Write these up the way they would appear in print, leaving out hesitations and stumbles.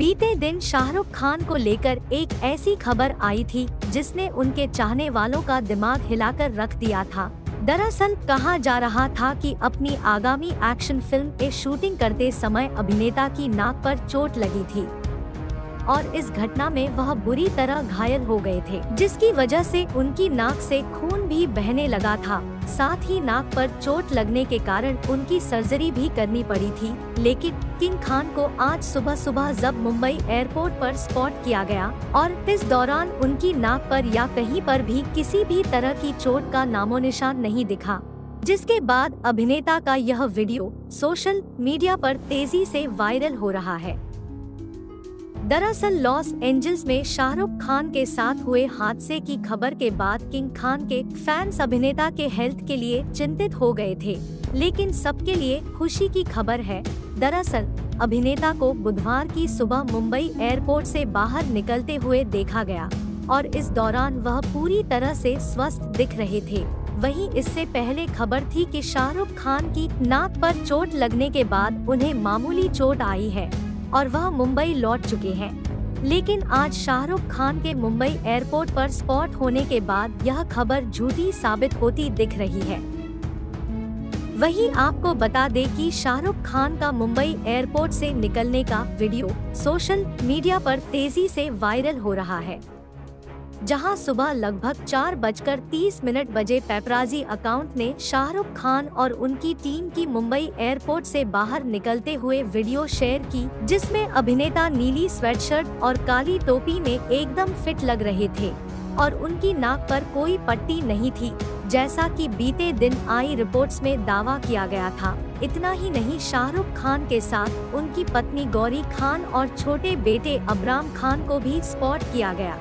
बीते दिन शाहरुख खान को लेकर एक ऐसी खबर आई थी जिसने उनके चाहने वालों का दिमाग हिलाकर रख दिया था। दरअसल कहा जा रहा था कि अपनी आगामी एक्शन फिल्म की शूटिंग करते समय अभिनेता की नाक पर चोट लगी थी और इस घटना में वह बुरी तरह घायल हो गए थे, जिसकी वजह से उनकी नाक से खून भी बहने लगा था। साथ ही नाक पर चोट लगने के कारण उनकी सर्जरी भी करनी पड़ी थी। लेकिन किंग खान को आज सुबह जब मुंबई एयरपोर्ट पर स्पॉट किया गया और इस दौरान उनकी नाक पर या कहीं पर भी किसी भी तरह की चोट का नामो निशान नहीं दिखा, जिसके बाद अभिनेता का यह वीडियो सोशल मीडिया पर तेजी से वायरल हो रहा है। दरअसल लॉस एंजल्स में शाहरुख खान के साथ हुए हादसे की खबर के बाद किंग खान के फैंस अभिनेता के हेल्थ के लिए चिंतित हो गए थे, लेकिन सबके लिए खुशी की खबर है। दरअसल अभिनेता को बुधवार की सुबह मुंबई एयरपोर्ट से बाहर निकलते हुए देखा गया और इस दौरान वह पूरी तरह से स्वस्थ दिख रहे थे। वहीं इससे पहले खबर थी कि शाहरुख खान की नाक पर चोट लगने के बाद उन्हें मामूली चोट आई है और वह मुंबई लौट चुके हैं। लेकिन आज शाहरुख खान के मुंबई एयरपोर्ट पर स्पॉट होने के बाद यह खबर झूठी साबित होती दिख रही है। वहीं आपको बता दें कि शाहरुख खान का मुंबई एयरपोर्ट से निकलने का वीडियो सोशल मीडिया पर तेजी से वायरल हो रहा है, जहां सुबह लगभग 4:30 बजे पेपराजी अकाउंट ने शाहरुख खान और उनकी टीम की मुंबई एयरपोर्ट से बाहर निकलते हुए वीडियो शेयर की, जिसमें अभिनेता नीली स्वेटशर्ट और काली टोपी में एकदम फिट लग रहे थे और उनकी नाक पर कोई पट्टी नहीं थी, जैसा कि बीते दिन आई रिपोर्ट्स में दावा किया गया था। इतना ही नहीं, शाहरुख खान के साथ उनकी पत्नी गौरी खान और छोटे बेटे अबराम खान को भी स्पॉट किया गया।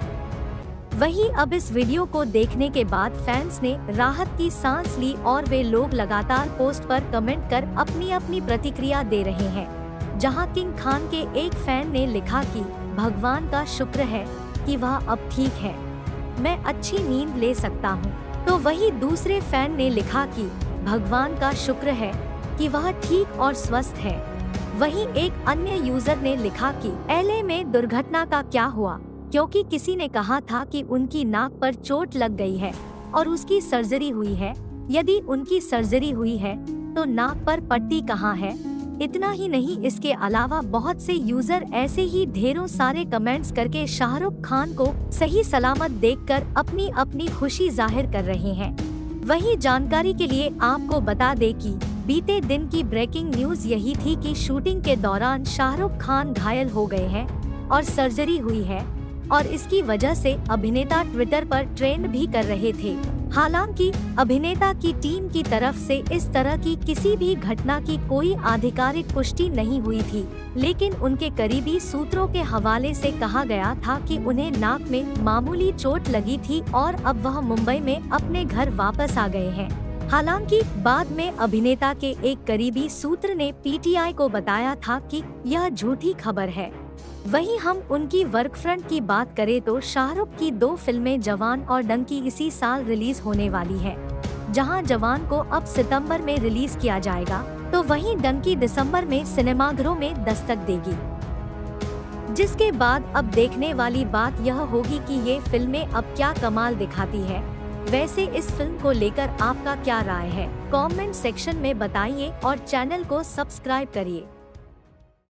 वहीं अब इस वीडियो को देखने के बाद फैंस ने राहत की सांस ली और वे लोग लगातार पोस्ट पर कमेंट कर अपनी अपनी प्रतिक्रिया दे रहे हैं। जहां किंग खान के एक फैन ने लिखा कि भगवान का शुक्र है कि वह अब ठीक है, मैं अच्छी नींद ले सकता हूं। तो वहीं दूसरे फैन ने लिखा कि भगवान का शुक्र है कि वह ठीक और स्वस्थ है। वहीं एक अन्य यूजर ने लिखा कि एलए में दुर्घटना का क्या हुआ, क्योंकि किसी ने कहा था कि उनकी नाक पर चोट लग गई है और उसकी सर्जरी हुई है। यदि उनकी सर्जरी हुई है तो नाक पर पट्टी कहाँ है। इतना ही नहीं, इसके अलावा बहुत से यूजर ऐसे ही ढेरों सारे कमेंट्स करके शाहरुख खान को सही सलामत देखकर अपनी अपनी खुशी जाहिर कर रहे हैं। वही जानकारी के लिए आपको बता दें कि बीते दिन की ब्रेकिंग न्यूज यही थी कि शूटिंग के दौरान शाहरुख खान घायल हो गए हैं और सर्जरी हुई है और इसकी वजह से अभिनेता ट्विटर पर ट्रेंड भी कर रहे थे। हालांकि अभिनेता की टीम की तरफ से इस तरह की किसी भी घटना की कोई आधिकारिक पुष्टि नहीं हुई थी, लेकिन उनके करीबी सूत्रों के हवाले से कहा गया था कि उन्हें नाक में मामूली चोट लगी थी और अब वह मुंबई में अपने घर वापस आ गए हैं। हालांकि बाद में अभिनेता के एक करीबी सूत्र ने पीटीआई को बताया था कि यह झूठी खबर है। वहीं हम उनकी वर्क फ्रंट की बात करें तो शाहरुख की 2 फिल्में जवान और डंकी इसी साल रिलीज होने वाली है। जहां जवान को अब सितंबर में रिलीज किया जाएगा तो वहीं डंकी दिसंबर में सिनेमाघरों में दस्तक देगी। जिसके बाद अब देखने वाली बात यह होगी कि ये फिल्में अब क्या कमाल दिखाती है। वैसे इस फिल्म को लेकर आपका क्या राय है, कमेंट सेक्शन में बताइए और चैनल को सब्सक्राइब करिए।